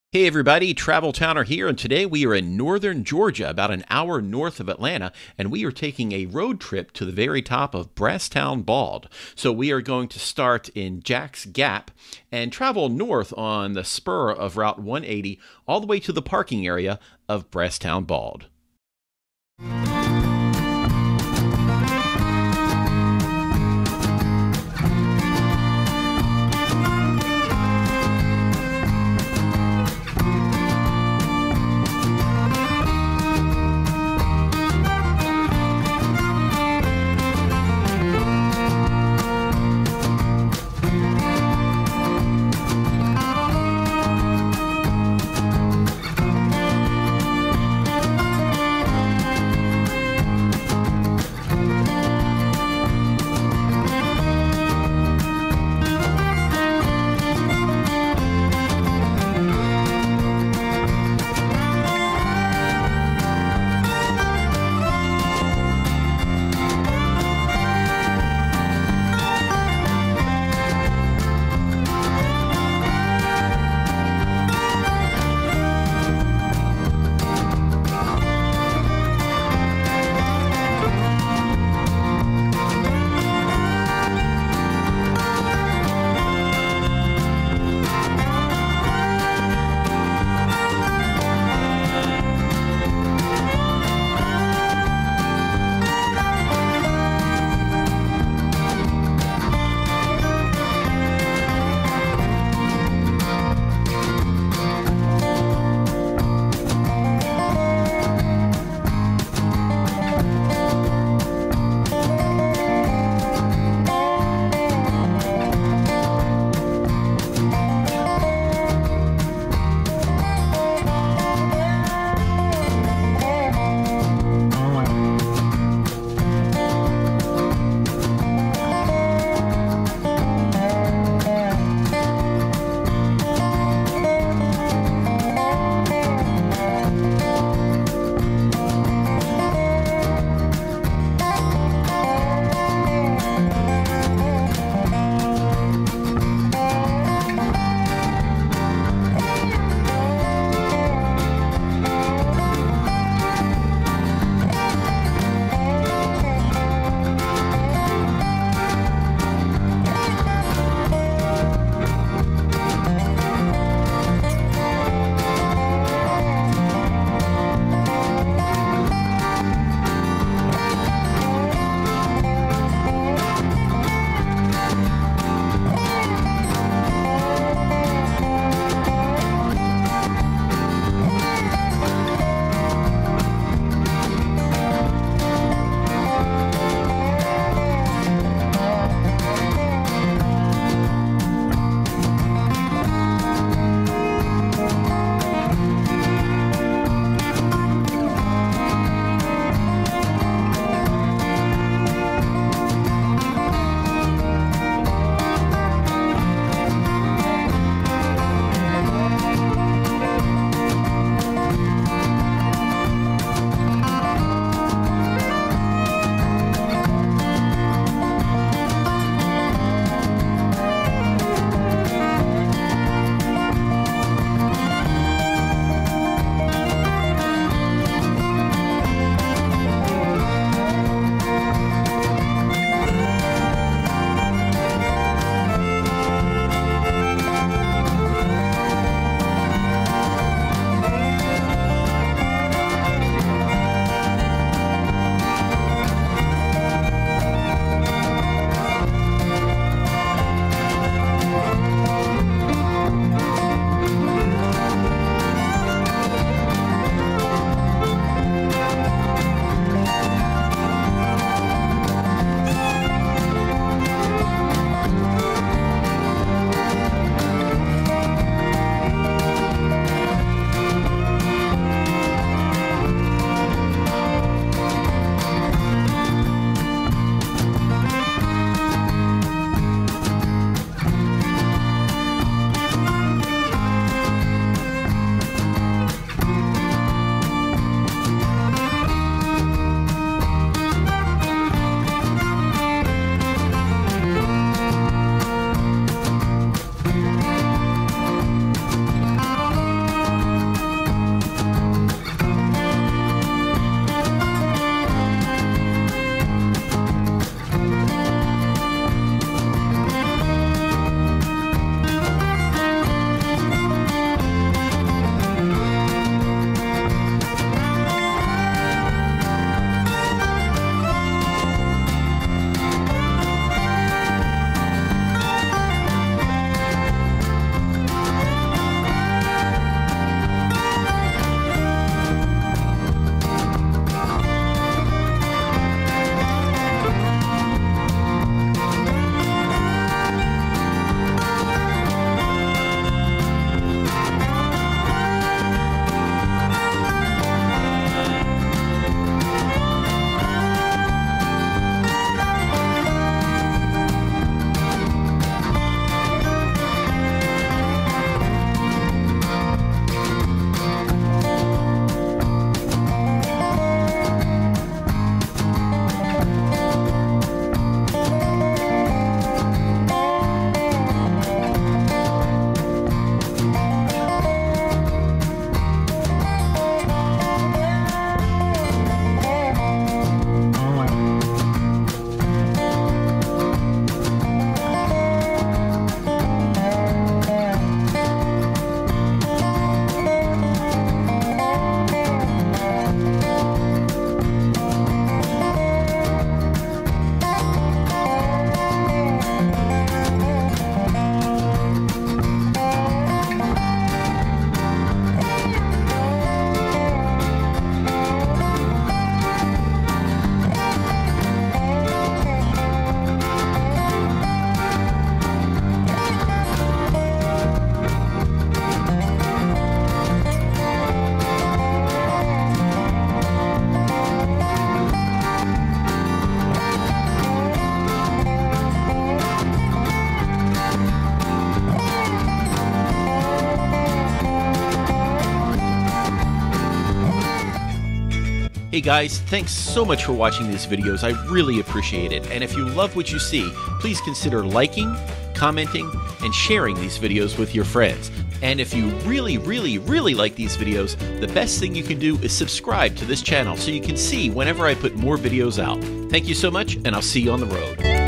Hey everybody, Travel Towner here, and today we are in northern Georgia, about an hour north of Atlanta, and we are taking a road trip to the very top of Brasstown Bald. So we are going to start in Jack's Gap and travel north on the spur of Route 180 all the way to the parking area of Brasstown Bald. Hey guys, thanks so much for watching these videos. I really appreciate it. And if you love what you see, please consider liking, commenting, and sharing these videos with your friends. And if you really like these videos, the best thing you can do is subscribe to this channel so you can see whenever I put more videos out. Thank you so much, and I'll see you on the road.